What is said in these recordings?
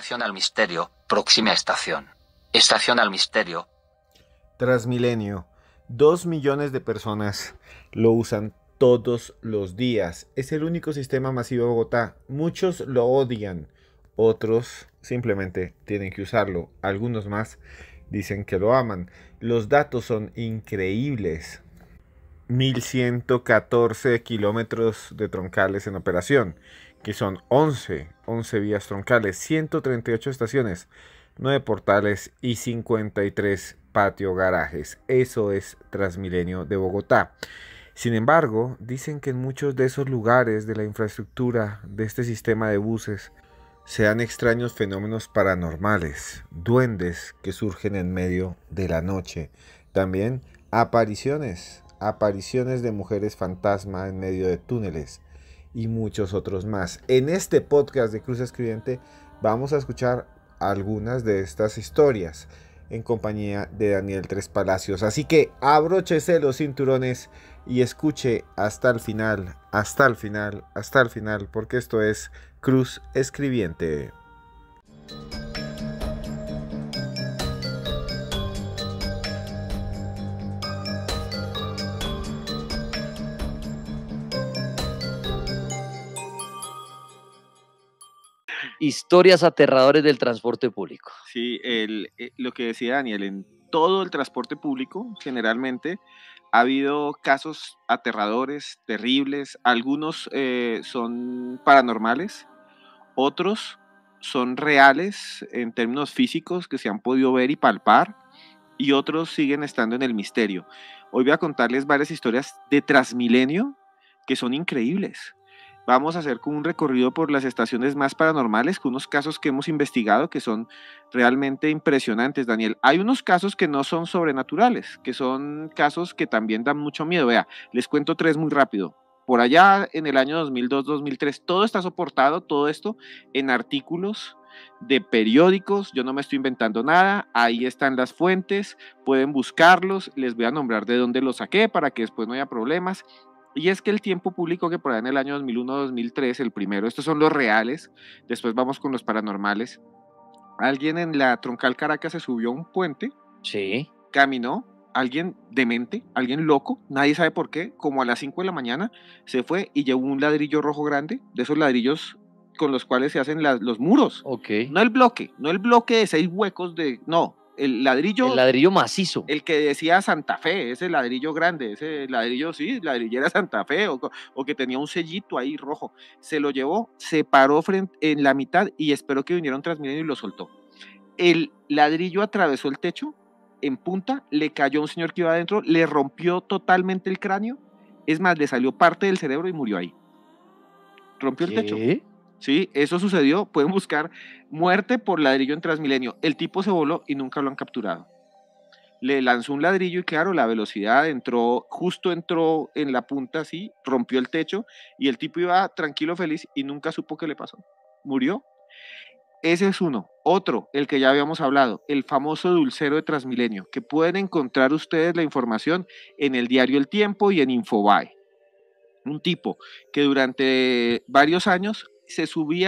Estación al Misterio, próxima estación. Estación al Misterio. Transmilenio. 2 millones de personas lo usan todos los días. Es el único sistema masivo de Bogotá. Muchos lo odian, otros simplemente tienen que usarlo. Algunos más dicen que lo aman. Los datos son increíbles. 1114 kilómetros de troncales en operación, que son 11 vías troncales, 138 estaciones, 9 portales y 53 patio garajes. Eso es Transmilenio de Bogotá. Sin embargo, dicen que en muchos de esos lugares de la infraestructura de este sistema de buses se dan extraños fenómenos paranormales, duendes que surgen en medio de la noche. También apariciones de mujeres fantasma en medio de túneles y muchos otros más. En este podcast de Cruz Escribiente vamos a escuchar algunas de estas historias en compañía de Daniel Tres Palacios. Así que abróchese los cinturones y escuche hasta el final, porque esto es Cruz Escribiente. Historias aterradoras del transporte público. Sí, lo que decía Daniel, en todo el transporte público, generalmente, ha habido casos aterradores, terribles. Algunos son paranormales, otros son reales en términos físicos que se han podido ver y palpar, y otros siguen estando en el misterio. Hoy voy a contarles varias historias de Transmilenio que son increíbles. Vamos a hacer como un recorrido por las estaciones más paranormales, con unos casos que hemos investigado que son realmente impresionantes, Daniel. Hay unos casos que no son sobrenaturales, que son casos que también dan mucho miedo. Vea, les cuento 3 muy rápido. Por allá en el año 2002-2003, todo está soportado, todo esto en artículos de periódicos. Yo no me estoy inventando nada, ahí están las fuentes, pueden buscarlos, les voy a nombrar de dónde los saqué para que después no haya problemas. Y es que el tiempo publicó que por ahí en el año 2001-2003, el primero, estos son los reales, después vamos con los paranormales. Alguien en la Troncal Caracas se subió a un puente, Sí. caminó, alguien demente, alguien loco, nadie sabe por qué, como a las 5 de la mañana, se fue y llevó un ladrillo rojo grande, de esos ladrillos con los cuales se hacen los muros. Ok. No el bloque de 6 huecos no, el ladrillo macizo. El que decía Santa Fe, ese ladrillo grande, ese ladrillo, sí, ladrillera Santa Fe, o que tenía un sellito ahí rojo. Se lo llevó, se paró en la mitad y esperó que viniera un Transmilenio y lo soltó. El ladrillo atravesó el techo en punta, le cayó a un señor que iba adentro, le rompió totalmente el cráneo, es más, le salió parte del cerebro y murió ahí. Rompió el techo. Sí, eso sucedió, pueden buscar muerte por ladrillo en Transmilenio. El tipo se voló y nunca lo han capturado. Le lanzó un ladrillo y claro, la velocidad justo entró en la punta así, rompió el techo y el tipo iba tranquilo, feliz y nunca supo qué le pasó. Murió. Ese es uno. Otro, el que ya habíamos hablado, el famoso dulcero de Transmilenio, que pueden encontrar ustedes la información en el diario El Tiempo y en Infobae. Un tipo que durante varios años se subía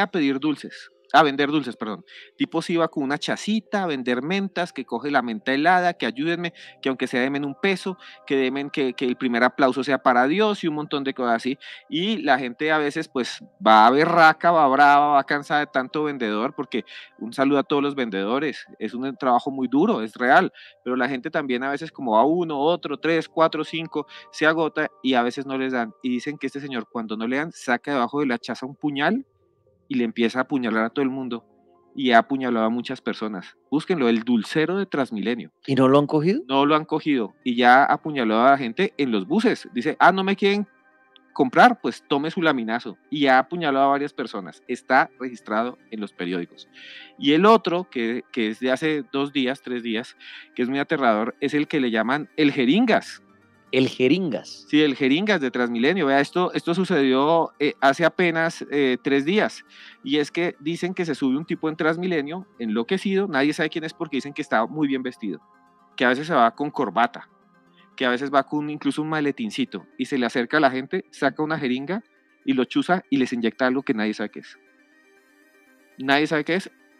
a vender dulces, perdón. Tipo se iba con una chacita a vender mentas, que coge la menta helada, que ayúdenme, que aunque sea demen un peso, que demen que el primer aplauso sea para Dios y un montón de cosas así. Y la gente a veces pues va berraca, va brava, va cansada de tanto vendedor, porque un saludo a todos los vendedores, es un trabajo muy duro, es real, pero la gente también a veces como va uno, otro, 3, 4, 5, se agota y a veces no les dan. Y dicen que este señor cuando no le dan, saca debajo de la chaza un puñal y le empieza a apuñalar a todo el mundo y ha apuñalado a muchas personas. Búsquenlo, el dulcero de Transmilenio. ¿Y no lo han cogido? No lo han cogido y ya ha apuñalado a la gente en los buses. Dice, no me quieren comprar, pues tome su laminazo. Y ha apuñalado a varias personas. Está registrado en los periódicos. Y el otro, que es de hace 2 días, 3 días, que es muy aterrador, es el que le llaman el jeringas. El jeringas. Sí, el jeringas de Transmilenio. Vea, esto sucedió hace apenas 3 días. Y es que dicen que se sube un tipo en Transmilenio, enloquecido, nadie sabe quién es porque dicen que está muy bien vestido, que a veces se va con corbata, que a veces va con incluso un maletincito, y se le acerca a la gente, saca una jeringa y lo chuza y les inyecta algo que nadie sabe qué es. Nadie sabe qué es,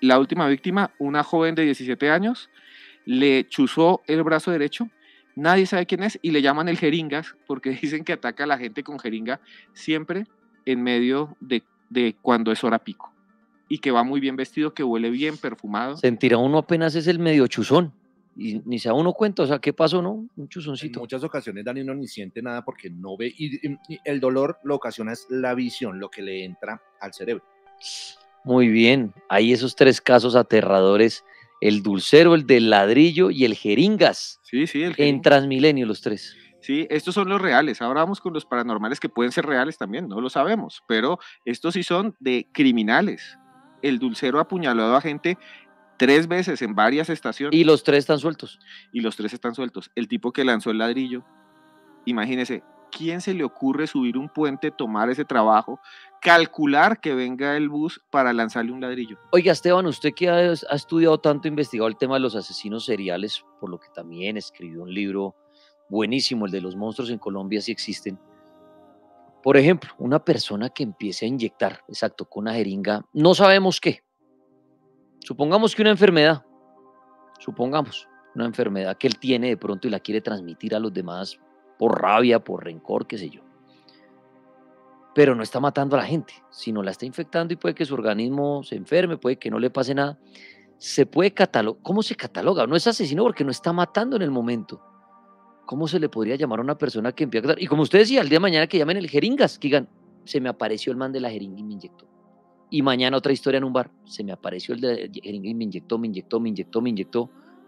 La última víctima, una joven de 17 años, le chuzó el brazo derecho. Nadie sabe quién es y le llaman el jeringas porque dicen que ataca a la gente con jeringa siempre en medio de cuando es hora pico. Y que va muy bien vestido, que huele bien, perfumado. Sentirá uno apenas es el medio chuzón. Y ni se da uno cuenta, o sea, ¿qué pasó, no? Un En chuzoncito. muchas ocasiones Dani no ni siente nada porque no ve y el dolor lo ocasiona es la visión, lo que le entra al cerebro. Muy bien, hay esos 3 casos aterradores, el dulcero, el del ladrillo y el jeringas, Sí, sí, el en jeringas. Transmilenio los 3. Sí, estos son los reales. Ahora vamos con los paranormales que pueden ser reales también, no lo sabemos, pero estos sí son de criminales. El dulcero apuñalado a gente 3 veces en varias estaciones Y los 3 están sueltos. y los 3 están sueltos. El tipo que lanzó el ladrillo, imagínese, ¿quién se le ocurre subir un puente, tomar ese trabajo, calcular que venga el bus para lanzarle un ladrillo? Oiga, Esteban, usted que ha estudiado tanto, investigado el tema de los asesinos seriales, por lo que también escribió un libro buenísimo, el de los monstruos en Colombia, si existen. Por ejemplo, una persona que empiece a inyectar, exacto, con una jeringa, no sabemos qué. Supongamos que una enfermedad, supongamos una enfermedad que él tiene de pronto y la quiere transmitir a los demás por rabia, por rencor, qué sé yo. Pero no está matando a la gente, sino la está infectando y puede que su organismo se enferme, puede que no le pase nada. Se puede catalogar, ¿cómo se cataloga? No es asesino porque no está matando en el momento. ¿Cómo se le podría llamar a una persona que empieza a catar? Y como usted decía, el día de mañana que llamen el jeringas, que digan, se me apareció el man de la jeringa y me inyectó. Y mañana otra historia en un bar, se me apareció el de la jeringa y me inyectó, me inyectó, me inyectó, me inyectó.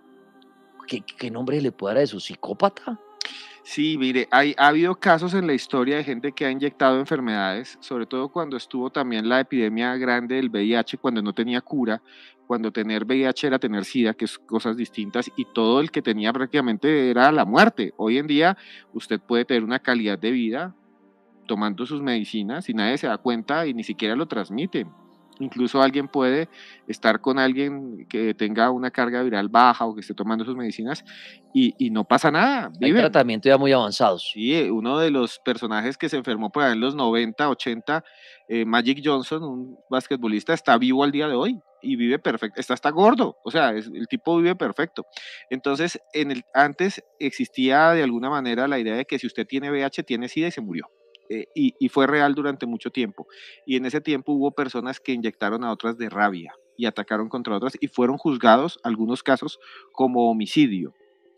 ¿Qué nombre le puede dar a eso? ¿Psicópata? Sí, mire, ha habido casos en la historia de gente que ha inyectado enfermedades, sobre todo cuando estuvo también la epidemia grande del VIH, cuando no tenía cura, cuando tener VIH era tener SIDA, que es cosas distintas, y todo el que tenía prácticamente era la muerte. Hoy en día usted puede tener una calidad de vida tomando sus medicinas y nadie se da cuenta y ni siquiera lo transmite. Incluso alguien puede estar con alguien que tenga una carga viral baja o que esté tomando sus medicinas y no pasa nada, Hay viven. tratamientos ya muy avanzados. Sí, uno de los personajes que se enfermó por ahí en los 90, 80, Magic Johnson, un basquetbolista, está vivo al día de hoy y vive perfecto, está gordo, o sea, el tipo vive perfecto. Entonces, antes existía de alguna manera la idea de que si usted tiene VIH, tiene SIDA y se murió. Y fue real durante mucho tiempo. Y en ese tiempo hubo personas que inyectaron a otras de rabia y atacaron contra otras y fueron juzgados, algunos casos, como homicidio.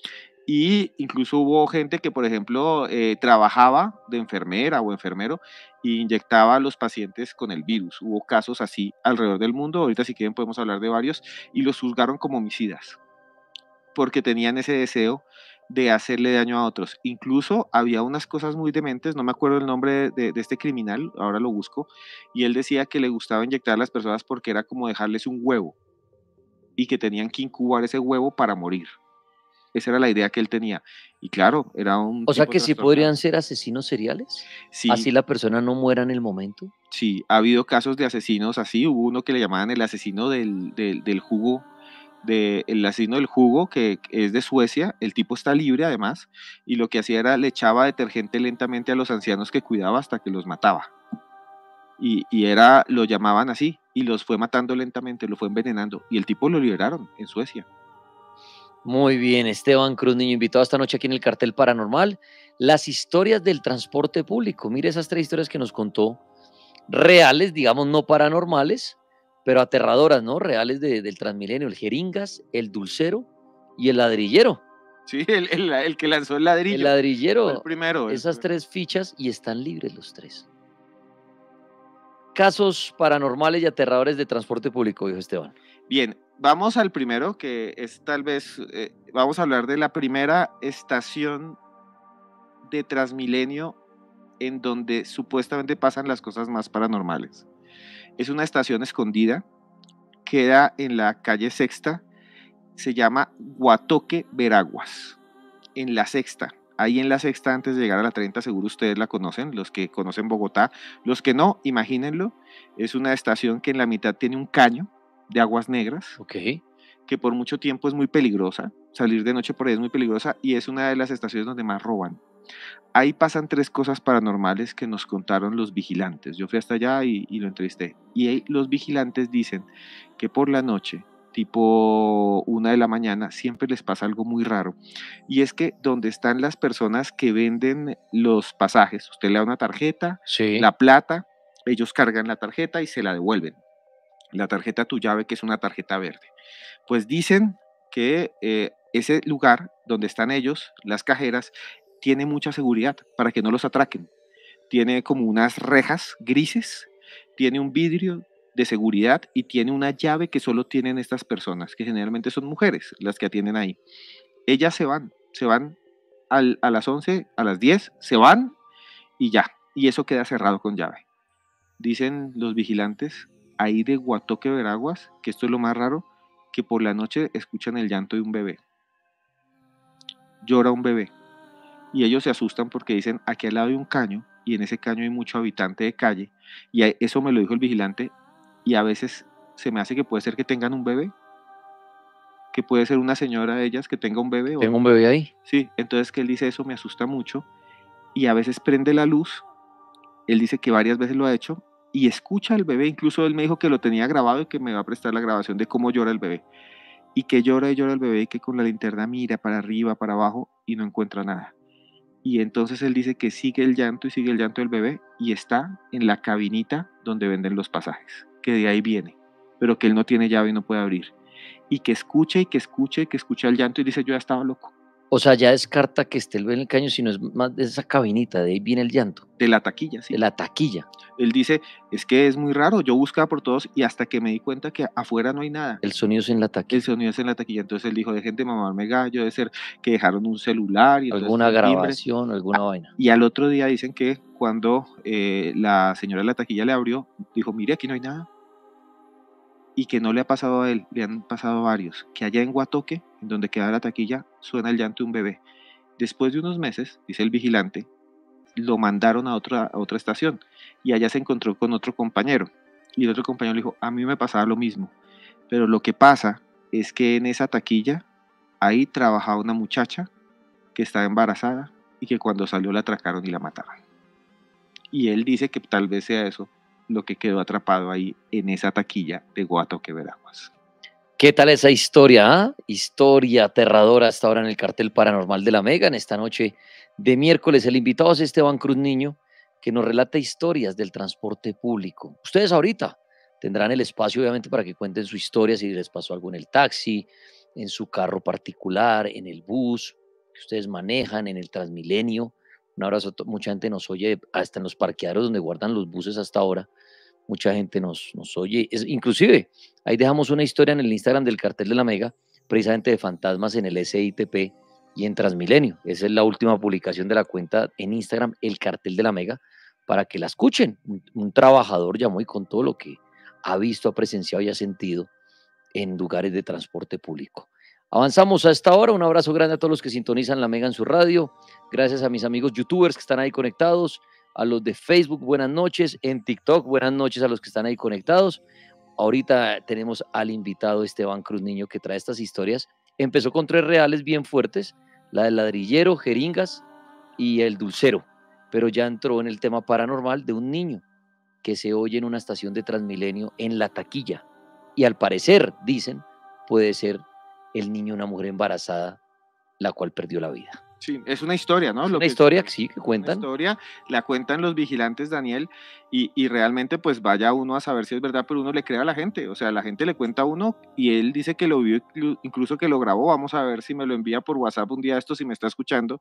Y incluso hubo gente que, por ejemplo, trabajaba de enfermera o enfermero e inyectaba a los pacientes con el virus. Hubo casos así alrededor del mundo, ahorita si quieren podemos hablar de varios, y los juzgaron como homicidas, porque tenían ese deseo de hacerle daño a otros. Incluso había unas cosas muy dementes, no me acuerdo el nombre de este criminal, ahora lo busco, y él decía que le gustaba inyectar a las personas porque era como dejarles un huevo y que tenían que incubar ese huevo para morir. Esa era la idea que él tenía. Y claro, era un O sea tipo que sí trastornado. podrían ser asesinos seriales. Sí, Así la persona no muera en el momento. sí, ha habido casos de asesinos así. Hubo uno que le llamaban el asesino del jugo, el asesino del jugo, que es de Suecia. El tipo está libre además, y lo que hacía era le echaba detergente lentamente a los ancianos que cuidaba hasta que los mataba. Lo llamaban así, y los fue matando lentamente, lo fue envenenando. Y el tipo lo liberaron en Suecia. Muy bien, Esteban Cruz, niño invitado esta noche aquí en el Cartel Paranormal. Las historias del transporte público. Mire esas 3 historias que nos contó, reales, digamos, no paranormales, pero aterradoras, ¿no? Reales del Transmilenio, el jeringas, el dulcero y el ladrillero. Sí, el que lanzó el El ladrillo. Fue el ladrillero, primero. esas 3 fichas y están libres los 3. Casos paranormales y aterradores de transporte público, dijo Esteban. Bien, vamos al primero, que es tal vez, vamos a hablar de la primera estación de Transmilenio en donde supuestamente pasan las cosas más paranormales. Es una estación escondida, queda en la calle Sexta, se llama Guatoque Veraguas, en la Sexta. Ahí en la Sexta, antes de llegar a la 30, seguro ustedes la conocen, los que conocen Bogotá. Los que no, imagínenlo, es una estación que en la mitad tiene un caño de aguas negras, Ok. que por mucho tiempo es muy peligrosa. Salir de noche por ahí es muy peligrosa y es una de las estaciones donde más roban. Ahí pasan 3 cosas paranormales que nos contaron los vigilantes. Yo fui hasta allá y lo entrevisté. Y ahí los vigilantes dicen que por la noche, tipo 1 de la mañana, siempre les pasa algo muy raro. Y es que donde están las personas que venden los pasajes, usted le da una tarjeta, Sí. la plata, ellos cargan la tarjeta y se la devuelven. La tarjeta Tu Llave, que es una tarjeta verde. Pues dicen que ese lugar donde están ellos, las cajeras, tiene mucha seguridad para que no los atraquen. Tiene como unas rejas grises, tiene un vidrio de seguridad y tiene una llave que solo tienen estas personas, que generalmente son mujeres las que atienden ahí. Ellas se van a las 11, a las 10, se van y ya. Y eso queda cerrado con llave. Dicen los vigilantes ahí de Guatoque, Veraguas, que esto es lo más raro, que por la noche escuchan el llanto de un bebé. Llora un bebé. Y ellos se asustan porque dicen, aquí al lado hay un caño, y en ese caño hay mucho habitante de calle, y eso me lo dijo el vigilante, y a veces se me hace que puede ser que tengan un bebé, que puede ser una señora de ellas que tenga un bebé. Tengo un bebé ahí. Sí, entonces que él dice eso me asusta mucho, y a veces prende la luz, él dice que varias veces lo ha hecho, y escucha al bebé, incluso él me dijo que lo tenía grabado y que me va a prestar la grabación de cómo llora el bebé, y que llora y llora el bebé, y que con la linterna mira para arriba, para abajo, y no encuentra nada. Y entonces él dice que sigue el llanto y sigue el llanto del bebé y está en la cabinita donde venden los pasajes, que de ahí viene, pero que él no tiene llave y no puede abrir. Y que escucha y que escucha y que escucha el llanto y dice, yo ya estaba loco. O sea, ya descarta que esté el bebé en el caño, sino es más de esa cabinita, de ahí viene el llanto, De la taquilla, sí. de la taquilla. Él dice, es que es muy raro, yo buscaba por todos y hasta que me di cuenta que afuera no hay nada. El sonido es en la El taquilla. sonido es en la taquilla, entonces él dijo, dejen de mamarme gallo, debe ser que dejaron un celular y entonces Alguna fue el timbre. grabación, alguna vaina. Y al otro día dicen que cuando la señora de la taquilla le abrió, dijo, mire, aquí no hay nada. Y que no le ha pasado a él, le han pasado a varios, que allá en Guatoque, en donde queda la taquilla, suena el llanto de un bebé. Después de unos meses, dice el vigilante, lo mandaron a otra estación y allá se encontró con otro compañero. Y el otro compañero le dijo, a mí me pasaba lo mismo, pero lo que pasa es que en esa taquilla, ahí trabajaba una muchacha que estaba embarazada y que cuando salió la atracaron y la mataron. Y él dice que tal vez sea eso lo que quedó atrapado ahí en esa taquilla de Guatoque, Veraguas. ¿Qué tal esa historia? ¿Ah? Historia aterradora hasta ahora en el cartel paranormal de la Mega. En esta noche de miércoles, el invitado es Esteban Cruz Niño, que nos relata historias del transporte público. Ustedes ahorita tendrán el espacio, obviamente, para que cuenten su historia, si les pasó algo en el taxi, en su carro particular, en el bus que ustedes manejan, en el Transmilenio. Un abrazo, mucha gente nos oye hasta en los parqueaderos donde guardan los buses hasta ahora. Mucha gente nos oye. Inclusive, ahí dejamos una historia en el Instagram del cartel de la Mega, precisamente de fantasmas en el SITP y en Transmilenio. Esa es la última publicación de la cuenta en Instagram, el cartel de la Mega, para que la escuchen. Un trabajador llamó y contó lo que ha visto, ha presenciado y ha sentido en lugares de transporte público. Avanzamos a esta hora. Un abrazo grande a todos los que sintonizan la Mega en su radio. Gracias a mis amigos youtubers que están ahí conectados, a los de Facebook, buenas noches, en TikTok, buenas noches a los que están ahí conectados. Ahorita tenemos al invitado Esteban Cruz Niño que trae estas historias. Empezó con 3 reales bien fuertes, la del ladrillero, jeringas y el dulcero, pero ya entró en el tema paranormal de un niño que se oye en una estación de Transmilenio en la taquilla. Y al parecer, dicen, puede ser el niño una mujer embarazada, la cual perdió la vida. Sí, es una historia, ¿no? Es una historia que sí, que cuentan. Una historia, la cuentan los vigilantes, Daniel, y realmente pues vaya uno a saber si es verdad, pero uno le cree a la gente, o sea, la gente le cuenta a uno y él dice que lo vio, incluso que lo grabó. Vamos a ver si me lo envía por WhatsApp un día esto, si me está escuchando,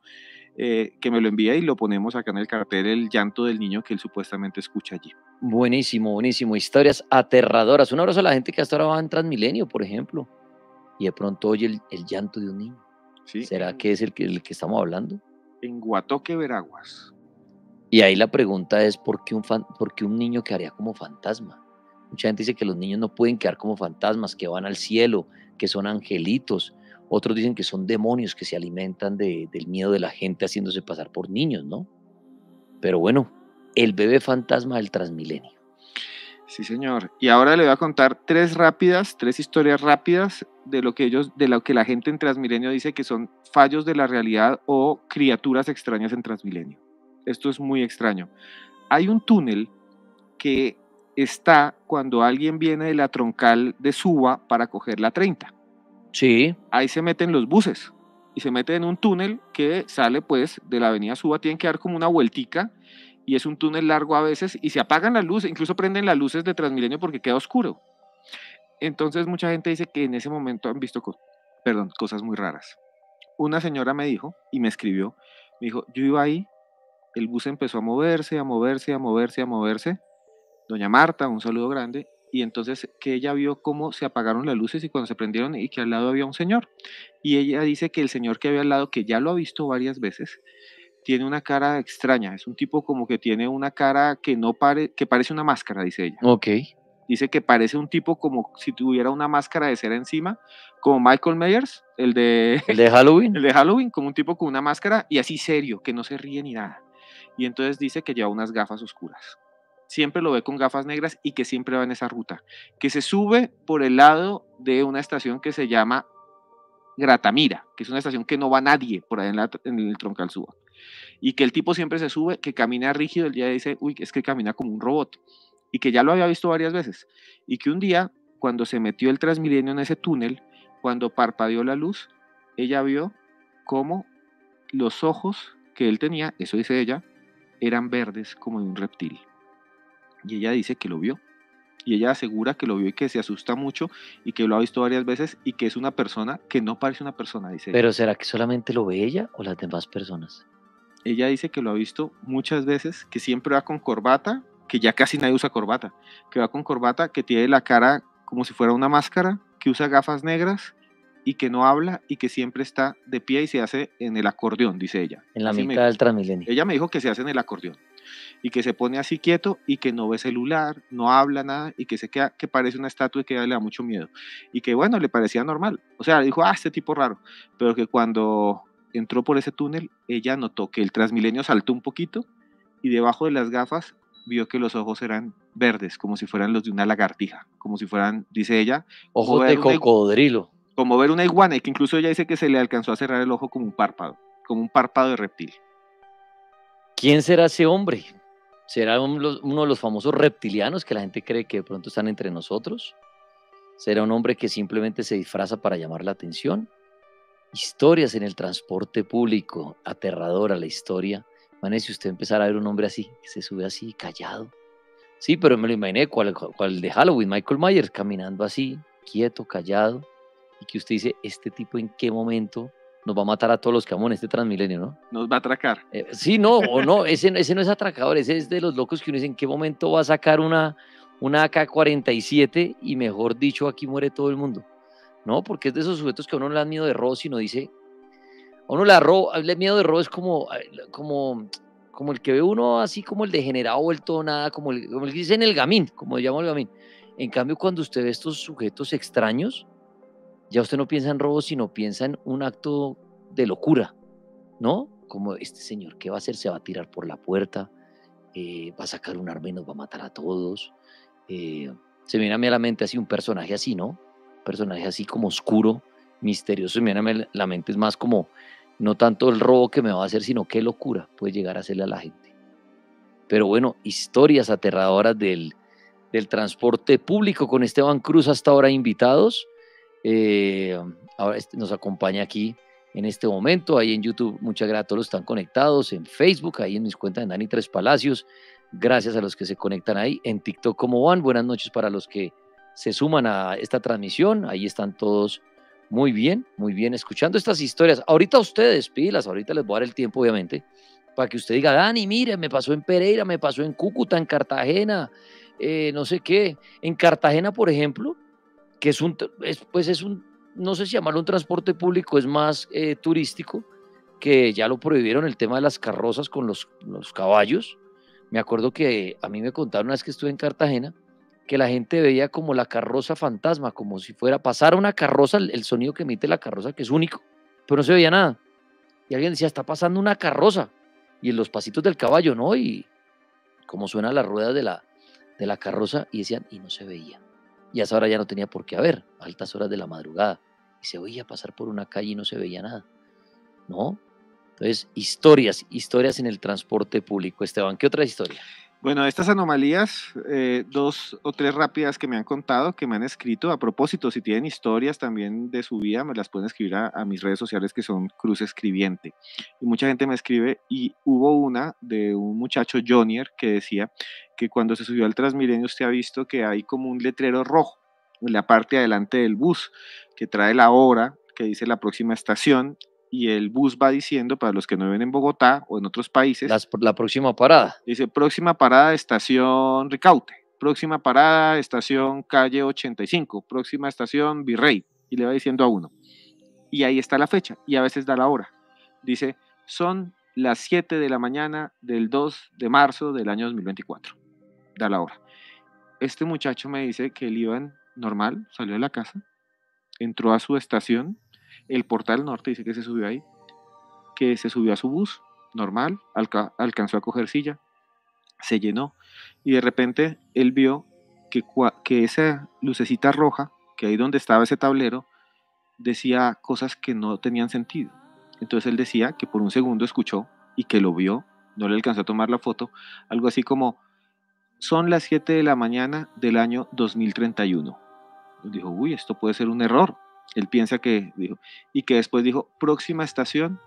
que me lo envía y lo ponemos acá en el cartel, el llanto del niño que él supuestamente escucha allí. Buenísimo, buenísimo, historias aterradoras. Un abrazo a la gente que hasta ahora va en Transmilenio, por ejemplo, y de pronto oye el llanto de un niño. ¿Sí? ¿Será que es el que estamos hablando? En Guatoque, Veraguas. Y ahí la pregunta es, ¿por qué un niño quedaría como fantasma? Mucha gente dice que los niños no pueden quedar como fantasmas, que van al cielo, que son angelitos. Otros dicen que son demonios que se alimentan del miedo de la gente haciéndose pasar por niños, ¿no? Pero bueno, el bebé fantasma del Transmilenio. Sí, señor. Y ahora le voy a contar tres historias rápidas de lo que la gente en Transmilenio dice que son fallos de la realidad o criaturas extrañas en Transmilenio. Esto es muy extraño. Hay un túnel que está cuando alguien viene de la troncal de Suba para coger la 30. Sí. Ahí se meten los buses y se meten en un túnel que sale pues de la avenida Suba, tienen que dar como una vueltica y es un túnel largo a veces y se apagan las luces, incluso prenden las luces de Transmilenio porque queda oscuro. Entonces mucha gente dice que en ese momento han visto cosas muy raras. Una señora me dijo y me escribió, me dijo, yo iba ahí, el bus empezó a moverse, a moverse, a moverse, a moverse. Doña Marta, un saludo grande, y entonces que ella vio cómo se apagaron las luces y cuando se prendieron y que al lado había un señor. Y ella dice que el señor que había al lado, que ya lo ha visto varias veces, tiene una cara extraña, es un tipo como que tiene una cara que que parece una máscara, dice ella. Ok. Dice que parece un tipo como si tuviera una máscara de cera encima, como Michael Myers, ¿El de Halloween? el de Halloween, como un tipo con una máscara y así serio, que no se ríe ni nada. Y entonces dice que lleva unas gafas oscuras. Siempre lo ve con gafas negras y que siempre va en esa ruta. Que se sube por el lado de una estación que se llama Gratamira, que es una estación que no va nadie por ahí en el Troncal Suba. Y que el tipo siempre se sube, que camina rígido, el día dice, uy, es que camina como un robot. Y que ya lo había visto varias veces. Y que un día, cuando se metió el Transmilenio en ese túnel, cuando parpadeó la luz, ella vio cómo los ojos que él tenía, eso dice ella, eran verdes como de un reptil. Y ella dice que lo vio. Y ella asegura que lo vio y que se asusta mucho y que lo ha visto varias veces y que es una persona que no parece una persona, dice ella. Pero ¿será que solamente lo ve ella o las demás personas? Ella dice que lo ha visto muchas veces, que siempre va con corbata, que ya casi nadie usa corbata, que va con corbata, que tiene la cara como si fuera una máscara, que usa gafas negras y que no habla y que siempre está de pie y se hace en el acordeón, dice ella. En la Así me mitad dijo. del Transmilenio. Ella me dijo que se hace en el acordeón y que se pone así quieto y que no ve celular, no habla nada y que se queda, que parece una estatua y que a ella le da mucho miedo y que bueno, le parecía normal. O sea, dijo, este tipo raro, pero que cuando entró por ese túnel, ella notó que el Transmilenio saltó un poquito y debajo de las gafas vio que los ojos eran verdes, como si fueran los de una lagartija, como si fueran, dice ella, Ojos de cocodrilo. como ver una iguana, y que incluso ella dice que se le alcanzó a cerrar el ojo como un párpado de reptil. ¿Quién será ese hombre? ¿Será uno de los famosos reptilianos que la gente cree que de pronto están entre nosotros? ¿Será un hombre que simplemente se disfraza para llamar la atención? Historias en el transporte público, aterradora la historia. Imagínese usted empezar a ver un hombre así, que se sube así, callado. Sí, pero me lo imaginé, cual de Halloween, Michael Myers, caminando así, quieto, callado, y que usted dice, este tipo en qué momento nos va a matar a todos los que vamos en este Transmilenio, ¿no? Nos va a atracar. Sí, no, o no, ese no es atracador, ese es de los locos que uno dice, ¿en qué momento va a sacar una AK-47 y mejor dicho, aquí muere todo el mundo? No, porque es de esos sujetos que a uno no le dan miedo de robo, sino dice, a uno le miedo de robo es como el que ve uno así como el degenerado vuelto nada, como el que dice en el gamín, como llama el gamín. En cambio, cuando usted ve estos sujetos extraños, ya usted no piensa en robo, sino piensa en un acto de locura, ¿no? Como este señor, ¿qué va a hacer? Se va a tirar por la puerta, va a sacar un arma y nos va a matar a todos. Se me viene a mí a la mente así un personaje así, ¿no? Un personaje así como oscuro, misterioso. Se me viene a la mente es más como, no tanto el robo que me va a hacer, sino qué locura puede llegar a hacerle a la gente. Pero bueno, historias aterradoras del transporte público con Esteban Cruz hasta ahora invitados. Ahora nos acompaña aquí en este momento, ahí en YouTube, muchas gracias a todos los que están conectados, en Facebook, ahí en mis cuentas de Dani Tres Palacios, gracias a los que se conectan ahí, en TikTok cómo van, buenas noches para los que se suman a esta transmisión, ahí están todos muy bien, escuchando estas historias, ahorita ustedes, pilas, ahorita les voy a dar el tiempo obviamente, para que usted diga, Dani, mire, me pasó en Pereira, me pasó en Cúcuta, en Cartagena, no sé qué, en Cartagena por ejemplo, que es un, no sé si llamarlo un transporte público, es más turístico, que ya lo prohibieron el tema de las carrozas con los caballos. Me acuerdo que a mí me contaron una vez que estuve en Cartagena, que la gente veía como la carroza fantasma, como si fuera pasar una carroza, el sonido que emite la carroza, que es único, pero no se veía nada. Y alguien decía, está pasando una carroza, y en los pasitos del caballo, ¿no? Y como suenan las ruedas de la carroza y decían, y no se veía. Y a esa hora ya no tenía por qué haber, a altas horas de la madrugada. Y se oía pasar por una calle y no se veía nada, ¿no? Entonces, historias en el transporte público. Esteban, ¿qué otra historia? Bueno, estas anomalías, 2 o 3 rápidas que me han contado, que me han escrito. A propósito, si tienen historias también de su vida, me las pueden escribir a mis redes sociales, que son Cruz Escribiente. Y mucha gente me escribe, y hubo una de un muchacho Jonier que decía que cuando se subió al Transmilenio usted ha visto que hay como un letrero rojo en la parte de adelante del bus que trae la hora, que dice la próxima estación, y el bus va diciendo, para los que no viven en Bogotá o en otros países, La próxima parada. dice próxima parada estación Ricaute, próxima parada estación calle 85, próxima estación Virrey, y le va diciendo a uno. Y ahí está la fecha, y a veces da la hora. Dice, son las 7 de la mañana del 2 de marzo del año 2024. Da la hora. Este muchacho me dice que él iba en normal, salió de la casa, entró a su estación, el Portal Norte, dice que se subió ahí, que se subió a su bus, normal, alcanzó a coger silla, se llenó, y de repente él vio que esa lucecita roja, que ahí donde estaba ese tablero, decía cosas que no tenían sentido. Entonces él decía que por un segundo escuchó y que lo vio, no le alcanzó a tomar la foto, algo así como, son las 7 de la mañana del año 2031. Dijo, uy, esto puede ser un error. Él piensa que dijo, y que después dijo, próxima estación,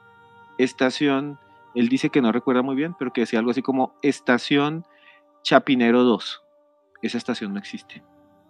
él dice que no recuerda muy bien, pero que decía algo así como estación Chapinero 2. Esa estación no existe.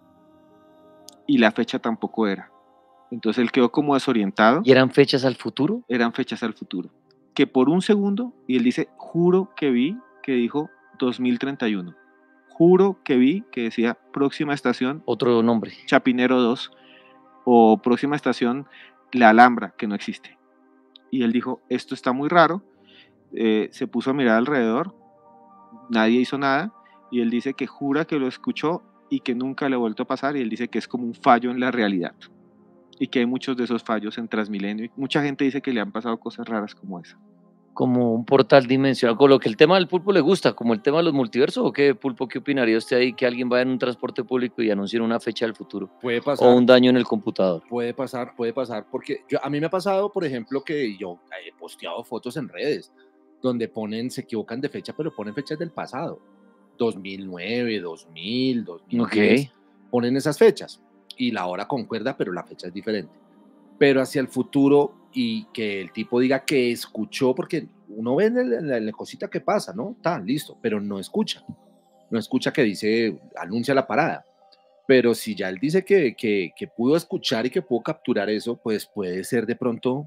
Y la fecha tampoco era. Entonces él quedó como desorientado. ¿Y eran fechas al futuro? Eran fechas al futuro. Que por un segundo, y él dice, juro que vi que dijo 2031. Juro que vi que decía próxima estación Otro nombre. Chapinero 2 o próxima estación La Alhambra, que no existe. Y él dijo, esto está muy raro. Se puso a mirar alrededor, nadie hizo nada, y él dice que jura que lo escuchó y que nunca le ha vuelto a pasar, y él dice que es como un fallo en la realidad, y que hay muchos de esos fallos en Transmilenio, y mucha gente dice que le han pasado cosas raras como esa. Como un portal dimensional, con lo que el tema del pulpo le gusta, como el tema de los multiversos, ¿o qué, Pulpo? ¿Qué opinaría usted ahí que alguien vaya en un transporte público y anuncie una fecha del futuro? Puede pasar. O un daño en el computador. Puede pasar, porque a mí me ha pasado, por ejemplo, que yo he posteado fotos en redes donde se equivocan de fecha, pero ponen fechas del pasado, 2009, 2000, 2010, Ok. ponen esas fechas y la hora concuerda, pero la fecha es diferente. Pero hacia el futuro y que el tipo diga que escuchó, porque uno ve en la cosita que pasa, ¿no? Está listo, pero no escucha que dice, anuncia la parada. Pero si ya él dice que pudo escuchar y que pudo capturar eso, pues puede ser de pronto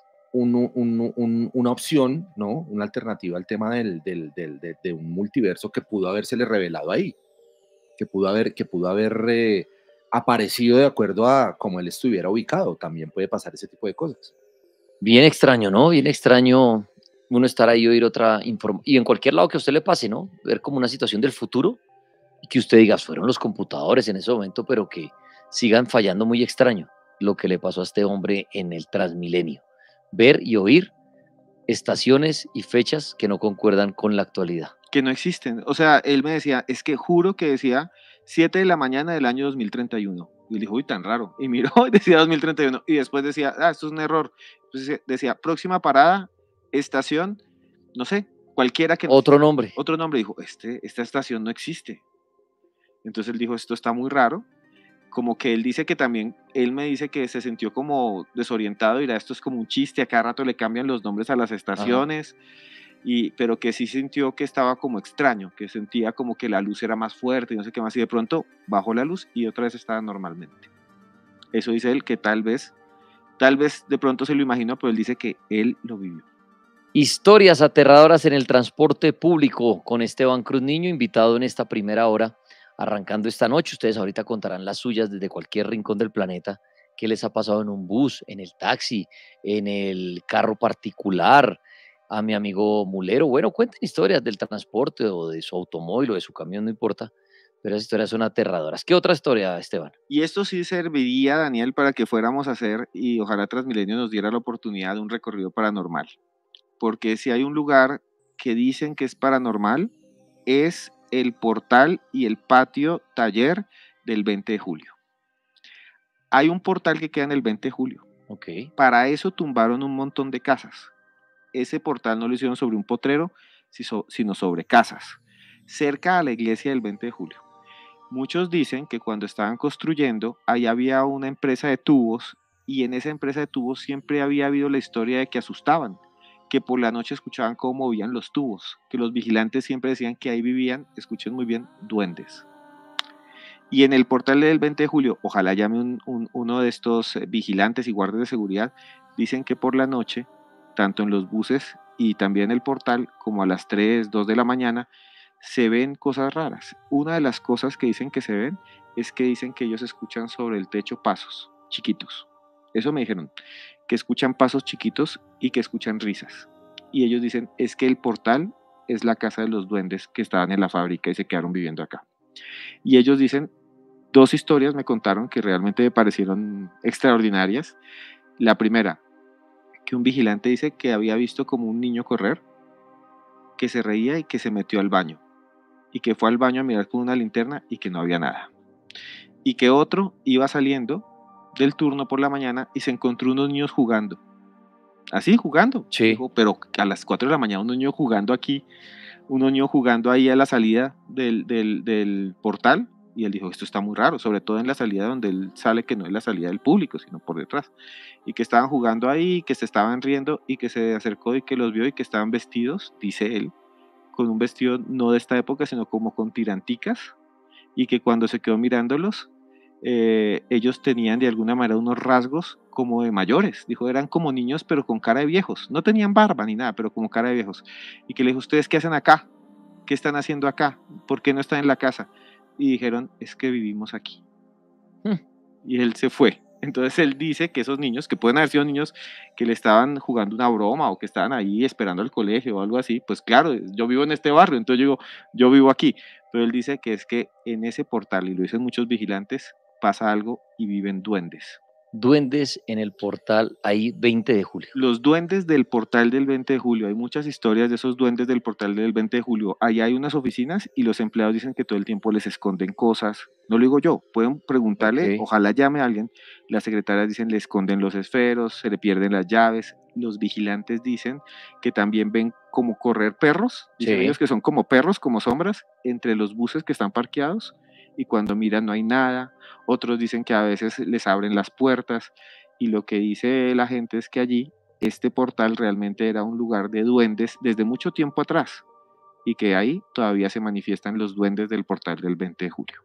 una opción, ¿no? Una alternativa al tema de un multiverso que pudo habérsele revelado ahí, que pudo haber aparecido de acuerdo a cómo él estuviera ubicado. También puede pasar ese tipo de cosas. Bien extraño, ¿no? Bien extraño uno estar ahí y oír otra información. Y en cualquier lado que a usted le pase, ¿no? Ver como una situación del futuro y que usted diga, fueron los computadores en ese momento, pero que sigan fallando muy extraño lo que le pasó a este hombre en el Transmilenio. Ver y oír estaciones y fechas que no concuerdan con la actualidad. Que no existen. O sea, él me decía, es que juro que decía 7 de la mañana del año 2031. Y él dijo, uy, tan raro. Y miró y decía 2031. Y después decía, esto es un error. Entonces decía, próxima parada, estación, no sé, cualquiera que... Otro nombre. Otro nombre. Dijo, esta estación no existe. Entonces él dijo, esto está muy raro. Como que él dice que también, él me dice que se sintió como desorientado, y dirá, esto es como un chiste, a cada rato le cambian los nombres a las estaciones. Pero que sí sintió que estaba como extraño, que sentía como que la luz era más fuerte y no sé qué más, y de pronto bajó la luz y otra vez estaba normalmente. Eso dice él, que tal vez de pronto se lo imaginó, pero él dice que él lo vivió. Historias aterradoras en el transporte público con Esteban Cruz Niño, invitado en esta primera hora, arrancando esta noche. Ustedes ahorita contarán las suyas desde cualquier rincón del planeta. ¿Qué les ha pasado en un bus, en el taxi, en el carro particular? A mi amigo Mulero, bueno, cuenten historias del transporte o de su automóvil o de su camión, no importa, pero esas historias son aterradoras. ¿Qué otra historia, Esteban? Y esto sí serviría, Daniel, para que fuéramos a hacer, y ojalá Transmilenio nos diera la oportunidad de un recorrido paranormal. Porque si hay un lugar que dicen que es paranormal, es el portal y el patio taller del 20 de julio. Hay un portal que queda en el 20 de julio. Ok. Para eso tumbaron un montón de casas. Ese portal no lo hicieron sobre un potrero, sino sobre casas, cerca a la iglesia del 20 de julio. Muchos dicen que cuando estaban construyendo, ahí había una empresa de tubos y en esa empresa de tubos siempre había habido la historia de que asustaban, que por la noche escuchaban cómo movían los tubos, que los vigilantes siempre decían que ahí vivían, escuchen muy bien, duendes. Y en el portal del 20 de julio, ojalá llame uno de estos vigilantes y guardias de seguridad, dicen que por la noche, tanto en los buses y también en el portal, como a las 3, 2 de la mañana, se ven cosas raras. Una de las cosas que dicen que se ven es que dicen que ellos escuchan sobre el techo pasos chiquitos. Eso me dijeron, que escuchan pasos chiquitos y que escuchan risas. Y ellos dicen, es que el portal es la casa de los duendes que estaban en la fábrica y se quedaron viviendo acá. Y ellos dicen, dos historias me contaron que realmente me parecieron extraordinarias. La primera, que un vigilante dice que había visto como un niño correr, que se reía y que se metió al baño. Y que fue al baño a mirar con una linterna y que no había nada. Y que otro iba saliendo del turno por la mañana y se encontró unos niños jugando. Así, jugando. Sí. Dijo, pero a las 4 de la mañana un niño jugando aquí, un niño jugando ahí a la salida del portal. Y él dijo, esto está muy raro, sobre todo en la salida donde él sale, que no es la salida del público, sino por detrás. Y que estaban jugando ahí, que se estaban riendo y que se acercó y que los vio y que estaban vestidos, dice él, con un vestido no de esta época, sino como con tiranticas. Y que cuando se quedó mirándolos, ellos tenían de alguna manera unos rasgos como de mayores. Dijo, eran como niños, pero con cara de viejos. No tenían barba ni nada, pero como cara de viejos. Y que le dijo, ¿ustedes qué hacen acá? ¿Qué están haciendo acá? ¿Por qué no están en la casa? Y dijeron, es que vivimos aquí. Y él se fue. Entonces él dice que esos niños, que pueden haber sido niños que le estaban jugando una broma o que estaban ahí esperando al colegio o algo así, pues claro, yo vivo en este barrio, entonces yo digo, yo vivo aquí. Pero él dice que es que en ese portal, y lo dicen muchos vigilantes, pasa algo y viven duendes. Duendes en el portal ahí 20 de julio. Los duendes del portal del 20 de julio, hay muchas historias de esos duendes del portal del 20 de julio. Allá hay unas oficinas y los empleados dicen que todo el tiempo les esconden cosas. No lo digo yo, pueden preguntarle, Ok. ojalá llame a alguien. Las secretarias dicen le esconden los esferos, se le pierden las llaves. Los vigilantes dicen que también ven como correr perros, dicen Sí. ellos que son como perros, como sombras, entre los buses que están parqueados y cuando miran no hay nada. Otros dicen que a veces les abren las puertas. Y lo que dice la gente es que allí este portal realmente era un lugar de duendes desde mucho tiempo atrás y que ahí todavía se manifiestan los duendes del portal del 20 de julio.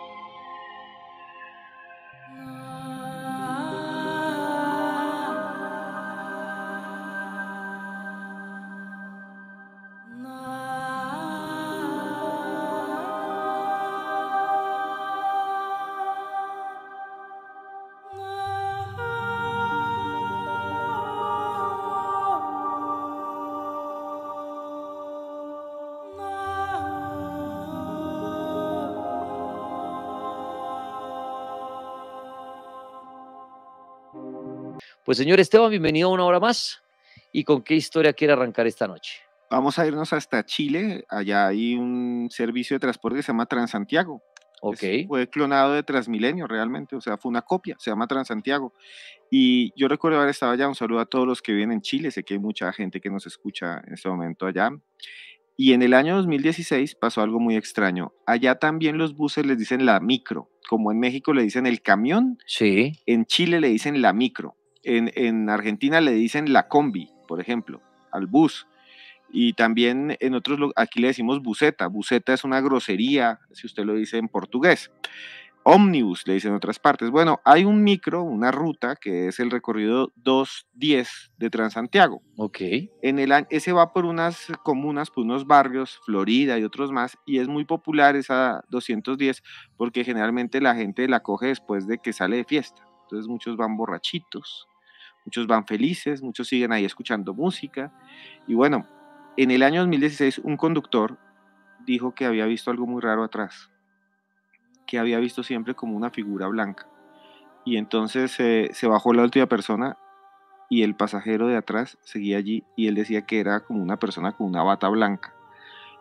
Pues señor Esteban, bienvenido a una hora más. ¿Y con qué historia quiere arrancar esta noche? Vamos a irnos hasta Chile, allá hay un servicio de transporte que se llama Transantiago. Ok. Fue clonado de Transmilenio realmente, o sea, fue una copia, se llama Transantiago. Y yo recuerdo haber estado allá, un saludo a todos los que viven en Chile, sé que hay mucha gente que nos escucha en este momento allá. Y en el año 2016 pasó algo muy extraño. Allá también los buses les dicen la micro, como en México le dicen el camión, Sí. en Chile le dicen la micro, en Argentina le dicen la combi, por ejemplo, al bus. Y también en otros, aquí le decimos buseta. Buseta es una grosería, si usted lo dice en portugués. Ómnibus le dicen en otras partes. Bueno, hay un micro, una ruta, que es el recorrido 210 de Transantiago. Ok. Ese va por unas comunas, por unos barrios, Florida y otros más, y es muy popular esa 210 porque generalmente la gente la coge después de que sale de fiesta. Entonces muchos van borrachitos, muchos van felices, muchos siguen ahí escuchando música. Y bueno, en el año 2016 un conductor dijo que había visto algo muy raro atrás, que había visto siempre como una figura blanca. Y entonces se bajó la última persona y el pasajero de atrás seguía allí y él decía que era como una persona con una bata blanca.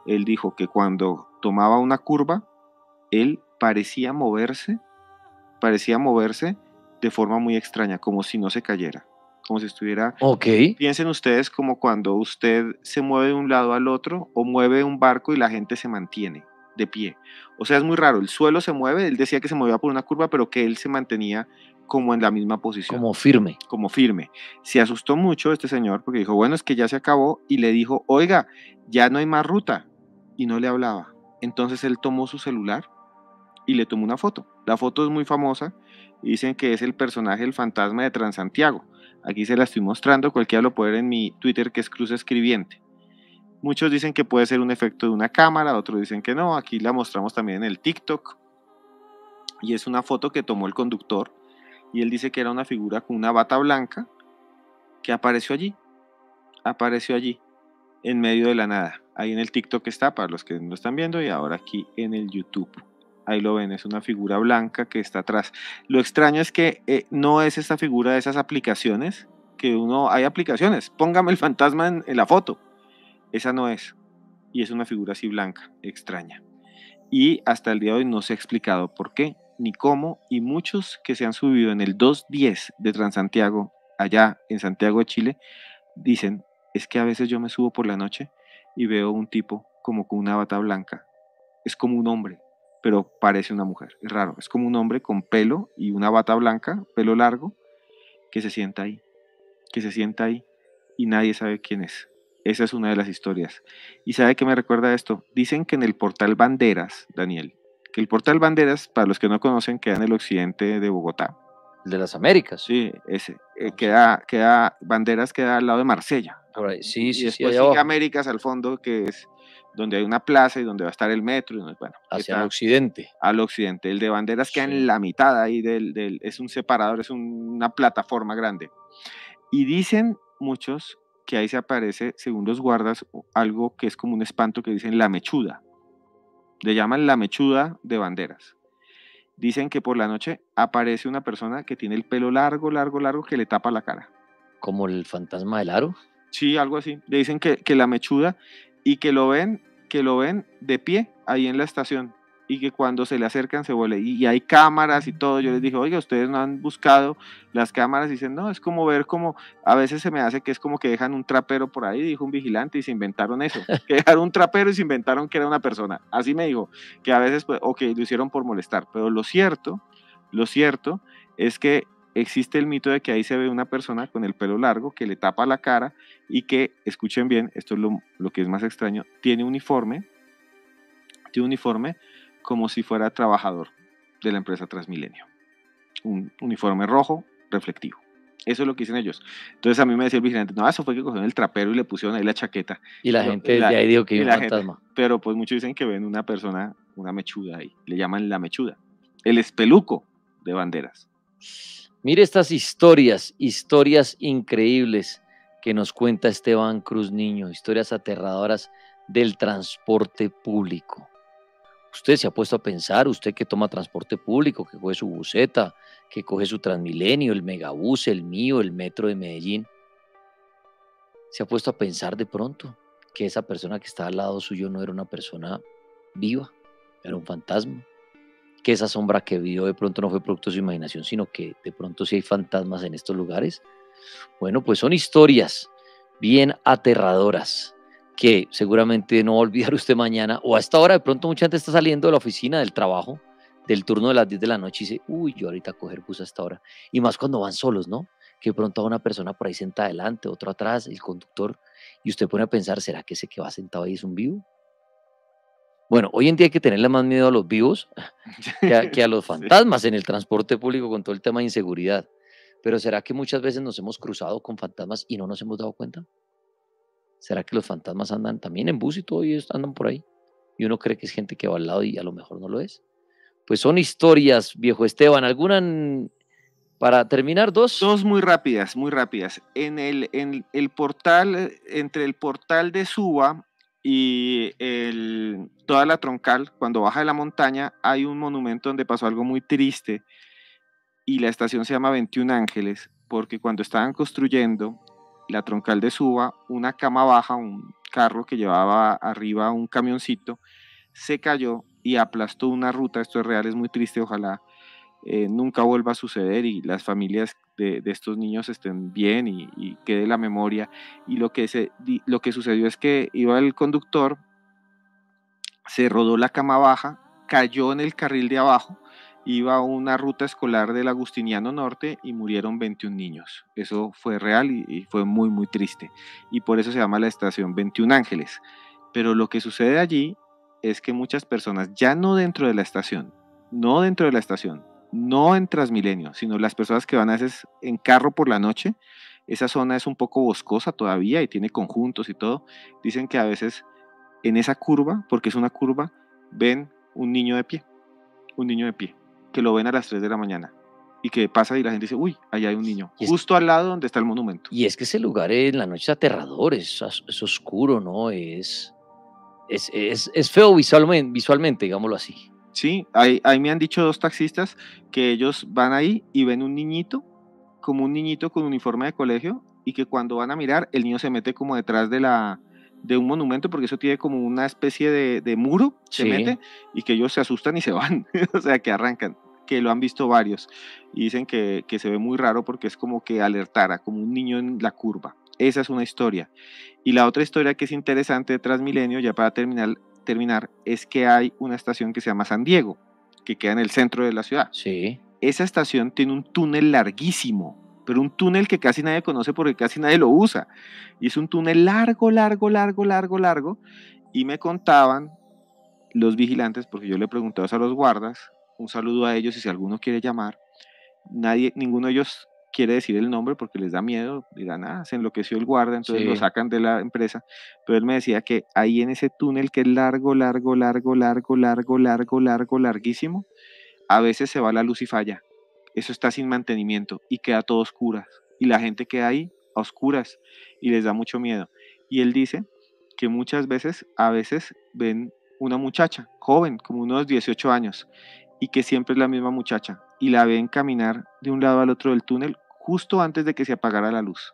Él dijo que cuando tomaba una curva, él parecía moverse de forma muy extraña, como si no se cayera, como si estuviera. Ok. Piensen ustedes como cuando usted se mueve de un lado al otro o mueve un barco y la gente se mantiene de pie. O sea, es muy raro, el suelo se mueve, él decía que se movía por una curva, pero que él se mantenía como en la misma posición, Como firme. como firme. Se asustó mucho este señor porque dijo, bueno, es que ya se acabó, y le dijo, oiga, ya no hay más ruta, y no le hablaba. Entonces él tomó su celular y le tomó una foto. La foto es muy famosa y dicen que es el personaje del fantasma de Transantiago. Aquí se la estoy mostrando, cualquiera lo puede ver en mi Twitter, que es Cruz Escribiente. Muchos dicen que puede ser un efecto de una cámara, otros dicen que no. Aquí la mostramos también en el TikTok. Y es una foto que tomó el conductor y él dice que era una figura con una bata blanca que apareció allí, en medio de la nada. Ahí en el TikTok está, para los que no están viendo, y ahora aquí en el YouTube. Ahí lo ven, es una figura blanca que está atrás. Lo extraño es que no es esta figura de esas aplicaciones, que hay aplicaciones, póngame el fantasma en la foto. Esa no es, y es una figura así blanca, extraña. Y hasta el día de hoy no se ha explicado por qué, ni cómo, y muchos que se han subido en el 210 de Transantiago, allá en Santiago de Chile, dicen, es que a veces yo me subo por la noche y veo un tipo como con una bata blanca. Es como un hombre, pero parece una mujer. Es raro, es como un hombre con pelo y una bata blanca, pelo largo, que se sienta ahí, y nadie sabe quién es. Esa es una de las historias. ¿Y sabe qué me recuerda esto? Dicen que en el portal Banderas, Daniel, que el portal Banderas, para los que no conocen, queda en el occidente de Bogotá. El de las Américas. Sí, ese. Sí. Banderas queda al lado de Marsella. Por ahí. Sí, Y sí, sí, después allá sigue abajo. Américas al fondo, que es donde hay una plaza y donde va a estar el metro. Y bueno, Hacia el está occidente. al occidente. El de Banderas queda Sí. en la mitad ahí es un separador, es una plataforma grande. Y dicen muchos que ahí se aparece, según los guardas, algo que es como un espanto que dicen la mechuda. Le llaman la mechuda de Banderas. Dicen que por la noche aparece una persona que tiene el pelo largo, largo, largo, que le tapa la cara. Como el fantasma del aro. Sí, algo así. Le dicen que la mechuda, y que lo ven de pie ahí en la estación, y que cuando se le acercan se vuelve. Y hay cámaras y todo. Yo les dije, oiga, ustedes no han buscado las cámaras. Y dicen, no, es como ver como, a veces se me hace que es como que dejan un trapero por ahí, dijo un vigilante, y se inventaron eso. Que dejaron un trapero y se inventaron que era una persona. Así me dijo, que a veces, pues, ok, lo hicieron por molestar. Pero lo cierto es que existe el mito de que ahí se ve una persona con el pelo largo que le tapa la cara y que, escuchen bien, esto es lo que es más extraño, tiene uniforme como si fuera trabajador de la empresa Transmilenio. Un uniforme rojo reflectivo. Eso es lo que dicen ellos. Entonces a mí me decía el vigilante, no, eso fue que cogieron el trapero y le pusieron ahí la chaqueta. Y la gente desde ahí dijo que y hay un la gente- fantasma. Pero pues muchos dicen que ven una persona, una mechuda ahí. Le llaman la mechuda. El espeluco de Banderas. Mire estas historias increíbles que nos cuenta Esteban Cruz Niño, historias aterradoras del transporte público. Usted se ha puesto a pensar, usted que toma transporte público, que coge su buseta, que coge su Transmilenio, el Megabús, el mío, el metro de Medellín, se ha puesto a pensar de pronto que esa persona que está al lado suyo no era una persona viva, era un fantasma, que esa sombra que vio de pronto no fue producto de su imaginación, sino que de pronto sí hay fantasmas en estos lugares. Bueno, pues son historias bien aterradoras que seguramente no va a olvidar usted mañana, o a esta hora de pronto mucha gente está saliendo de la oficina, del trabajo, del turno de las 10 de la noche y dice, uy, yo ahorita coger bus a esta hora. Y más cuando van solos, ¿no? Que de pronto va una persona por ahí sentada adelante, otro atrás, el conductor, y usted pone a pensar, ¿será que ese que va sentado ahí es un vivo? Bueno, hoy en día hay que tenerle más miedo a los vivos que a los Sí. fantasmas en el transporte público con todo el tema de inseguridad. Pero ¿será que muchas veces nos hemos cruzado con fantasmas y no nos hemos dado cuenta? ¿Será que los fantasmas andan también en bus y todo y andan por ahí? Y uno cree que es gente que va al lado y a lo mejor no lo es. Pues son historias, viejo Esteban. ¿Alguna para terminar? Dos. Dos muy rápidas, muy rápidas. En el portal, entre el portal de Suba y toda la troncal, cuando baja de la montaña, hay un monumento donde pasó algo muy triste, y la estación se llama 21 Ángeles, porque cuando estaban construyendo la troncal de Suba, una cama baja, un carro que llevaba arriba un camioncito, se cayó y aplastó una ruta. Esto es real, es muy triste, ojalá nunca vuelva a suceder y las familias de estos niños estén bien y quede la memoria. Y lo que sucedió es que iba el conductor, se rodó la cama baja, cayó en el carril de abajo, iba a una ruta escolar del Agustiniano Norte y murieron 21 niños. Eso fue real y fue muy, muy triste. Y por eso se llama la estación 21 Ángeles. Pero lo que sucede allí es que muchas personas, ya no dentro de la estación, no dentro de la estación, no en Transmilenio, sino las personas que van a veces en carro por la noche, esa zona es un poco boscosa todavía y tiene conjuntos y todo, dicen que a veces en esa curva, porque es una curva, ven un niño de pie, que lo ven a las 3 de la mañana y que pasa y la gente dice, uy, allá hay un niño, Y es, justo al lado donde está el monumento. y es que ese lugar en la noche es aterrador, es oscuro, ¿no? Es feo visualmente, digámoslo así. Sí, ahí me han dicho 2 taxistas que ellos van ahí y ven un niñito, como un niñito con uniforme de colegio, y que cuando van a mirar, el niño se mete como detrás de un monumento, porque eso tiene como una especie de muro, se Sí. mete, y que ellos se asustan y se van, o sea, que arrancan, que lo han visto varios, y dicen que se ve muy raro porque es como que alertara, como un niño en la curva. Esa es una historia. Y la otra historia que es interesante de Transmilenio, ya para terminar, es que hay una estación que se llama San Diego, que queda en el centro de la ciudad. Sí. Esa estación tiene un túnel larguísimo, pero un túnel que casi nadie conoce porque casi nadie lo usa. Y es un túnel largo, largo, largo, largo, largo. Y me contaban los vigilantes, porque yo le pregunté a los guardas, un saludo a ellos y si alguno quiere llamar, ninguno de ellos quiere decir el nombre porque les da miedo, dirán, se enloqueció el guarda, entonces lo Sí. sacan de la empresa, pero él me decía que ahí en ese túnel que es largo, largo, largo, largo, largo, largo, largo, larguísimo, a veces se va la luz y falla, eso está sin mantenimiento y queda todo a oscuras, y la gente queda ahí a oscuras y les da mucho miedo, y él dice que muchas veces, a veces ven una muchacha joven, como unos 18 años, y que siempre es la misma muchacha, y la ven caminar de un lado al otro del túnel justo antes de que se apagara la luz.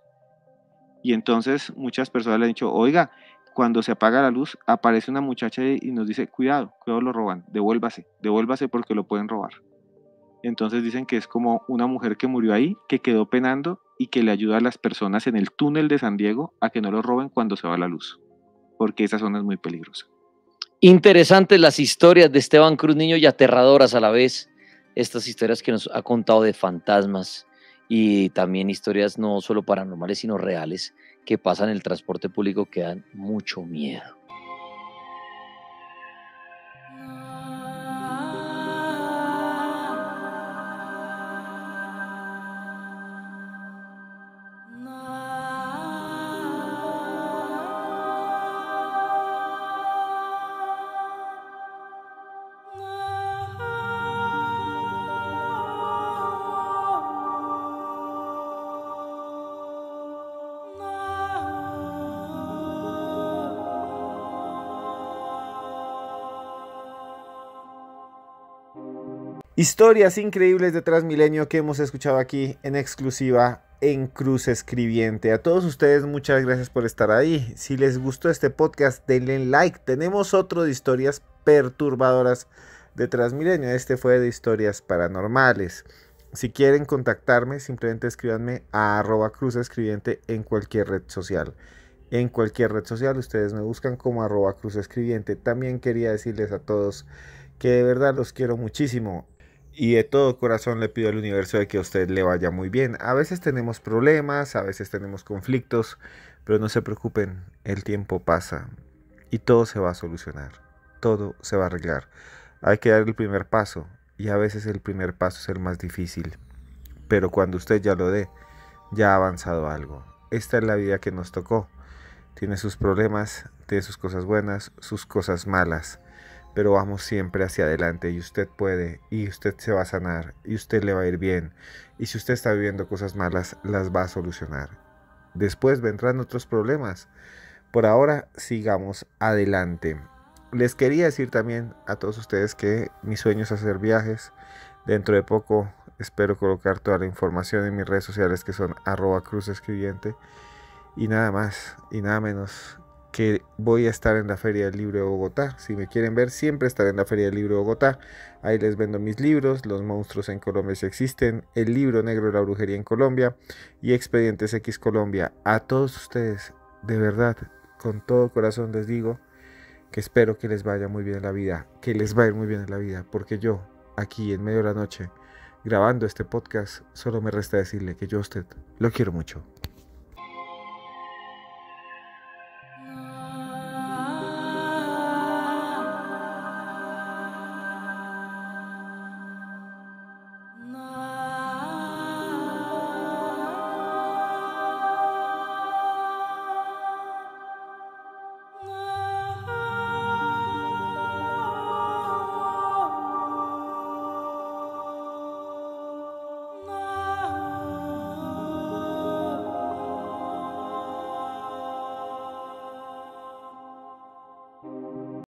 Y entonces muchas personas le han dicho, oiga, cuando se apaga la luz, aparece una muchacha y nos dice, cuidado, cuidado, lo roban, devuélvase porque lo pueden robar. Entonces dicen que es como una mujer que murió ahí, que quedó penando y que le ayuda a las personas en el túnel de San Diego a que no lo roben cuando se va la luz, porque esa zona es muy peligrosa. Interesantes las historias de Esteban Cruz Niño y aterradoras a la vez. Estas historias que nos ha contado de fantasmas y también historias no solo paranormales, sino reales que pasan en el transporte público que dan mucho miedo. Historias increíbles de Transmilenio que hemos escuchado aquí en exclusiva en Cruz Escribiente. A todos ustedes muchas gracias por estar ahí. Si les gustó este podcast, denle like. Tenemos otro de historias perturbadoras de Transmilenio. Este fue de historias paranormales. Si quieren contactarme, simplemente escríbanme a @cruzescribiente en cualquier red social. En cualquier red social ustedes me buscan como @cruzescribiente. También quería decirles a todos que de verdad los quiero muchísimo. Y de todo corazón le pido al universo de que a usted le vaya muy bien. A veces tenemos problemas, a veces tenemos conflictos, pero no se preocupen, el tiempo pasa y todo se va a solucionar, todo se va a arreglar. Hay que dar el primer paso y a veces el primer paso es el más difícil, pero cuando usted ya lo dé, ya ha avanzado algo. Esta es la vida que nos tocó. Tiene sus problemas, tiene sus cosas buenas, sus cosas malas. Pero vamos siempre hacia adelante y usted puede y usted se va a sanar y usted le va a ir bien. Y si usted está viviendo cosas malas, las va a solucionar. Después vendrán otros problemas. Por ahora, sigamos adelante. Les quería decir también a todos ustedes que mi sueño es hacer viajes. Dentro de poco espero colocar toda la información en mis redes sociales que son @cruzescribiente. Y nada más y nada menos que voy a estar en la Feria del Libro de Bogotá. Si me quieren ver, siempre estaré en la Feria del Libro de Bogotá. Ahí les vendo mis libros, Los monstruos en Colombia si existen, El libro negro de la brujería en Colombia y Expedientes X Colombia. A todos ustedes, de verdad, con todo corazón les digo que espero que les vaya muy bien en la vida, que les va a ir muy bien en la vida, porque yo, aquí en medio de la noche, grabando este podcast, solo me resta decirle que yo a usted lo quiero mucho.